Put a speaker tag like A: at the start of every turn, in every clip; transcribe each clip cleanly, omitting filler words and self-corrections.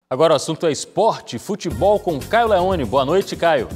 A: Agora o assunto é esporte, futebol com Caio Leone. Boa noite, Caio.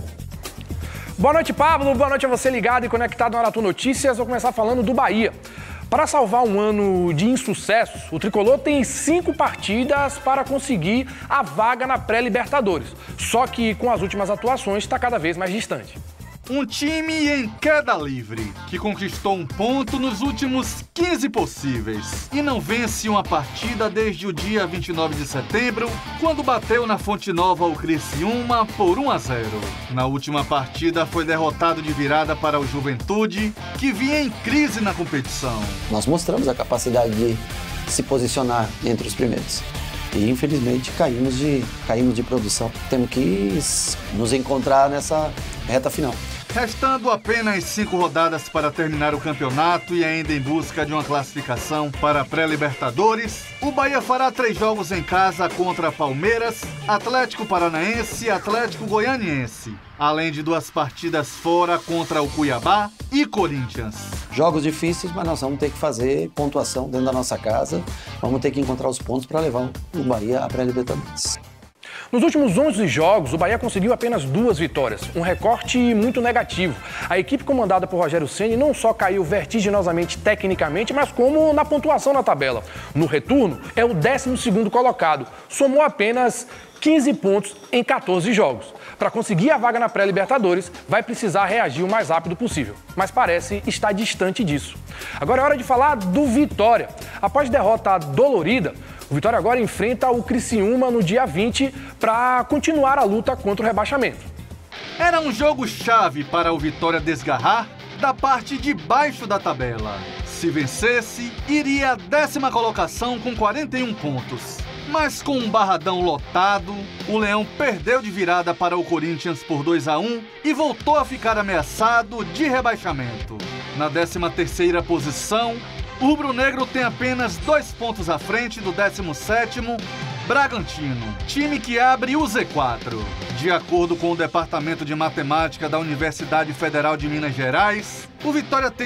B: Boa noite, Pablo. Boa noite a você ligado e conectado no Aratu Notícias. Vou começar falando do Bahia. Para salvar um ano de insucessos, o Tricolor tem 5 partidas para conseguir a vaga na pré-Libertadores. Só que com as últimas atuações está cada vez mais distante.
C: Um time em queda livre, que conquistou um ponto nos últimos 15 possíveis e não vence uma partida desde o dia 29 de setembro, quando bateu na Fonte Nova o Criciúma por 1-0. Na última partida foi derrotado de virada para o Juventude, que vinha em crise na competição.
D: Nós mostramos a capacidade de se posicionar entre os primeiros. E, infelizmente, caímos de produção. Temos que nos encontrar nessa reta final.
C: Restando apenas 5 rodadas para terminar o campeonato e ainda em busca de uma classificação para a pré-Libertadores, o Bahia fará 3 jogos em casa contra Palmeiras, Atlético Paranaense e Atlético Goianiense, além de 2 partidas fora contra o Cuiabá e Corinthians.
D: Jogos difíceis, mas nós vamos ter que fazer pontuação dentro da nossa casa, vamos ter que encontrar os pontos para levar o Bahia à pré-Libertadores.
B: Nos últimos 11 jogos, o Bahia conseguiu apenas 2 vitórias, um recorte muito negativo. A equipe comandada por Rogério Ceni não só caiu vertiginosamente tecnicamente, mas como na pontuação na tabela. No retorno, é o 12º colocado, somou apenas 15 pontos em 14 jogos. Para conseguir a vaga na pré-Libertadores, vai precisar reagir o mais rápido possível, mas parece estar distante disso. Agora é hora de falar do Vitória. Após derrota dolorida, o Vitória agora enfrenta o Criciúma no dia 20 para continuar a luta contra o rebaixamento.
C: Era um jogo-chave para o Vitória desgarrar da parte de baixo da tabela. Se vencesse, iria à 10ª colocação com 41 pontos. Mas com um Barradão lotado, o Leão perdeu de virada para o Corinthians por 2-1 e voltou a ficar ameaçado de rebaixamento. Na 13ª posição, o rubro-negro tem apenas 2 pontos à frente do 17º Bragantino, time que abre o Z4. De acordo com o Departamento de Matemática da Universidade Federal de Minas Gerais, o Vitória tem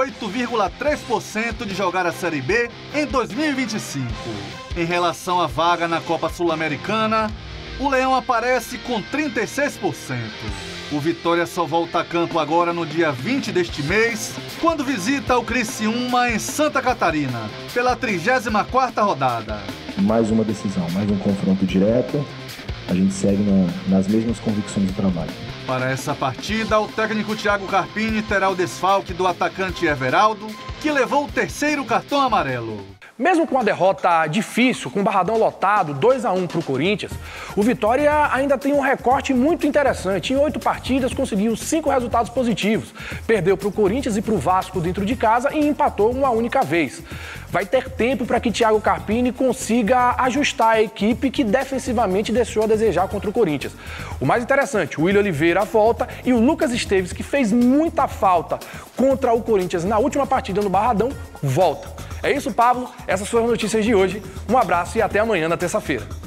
C: 18,3% de jogar a Série B em 2025. Em relação à vaga na Copa Sul-Americana, o Leão aparece com 36%. O Vitória só volta a campo agora no dia 20 deste mês, quando visita o Criciúma em Santa Catarina, pela 34ª rodada.
E: Mais uma decisão, mais um confronto direto. A gente segue nas mesmas convicções do trabalho.
C: Para essa partida, o técnico Thiago Carpini terá o desfalque do atacante Everaldo, que levou o 3º cartão amarelo.
B: Mesmo com a derrota difícil, com o Barradão lotado, 2-1 para o Corinthians, o Vitória ainda tem um recorte muito interessante. Em 8 partidas, conseguiu 5 resultados positivos. Perdeu para o Corinthians e para o Vasco dentro de casa e empatou uma única vez. Vai ter tempo para que Thiago Carpini consiga ajustar a equipe que defensivamente deixou a desejar contra o Corinthians. O mais interessante, o Willian Oliveira volta e o Lucas Esteves, que fez muita falta contra o Corinthians na última partida no Barradão, volta. É isso, Pablo. Essas foram as notícias de hoje. Um abraço e até amanhã na terça-feira.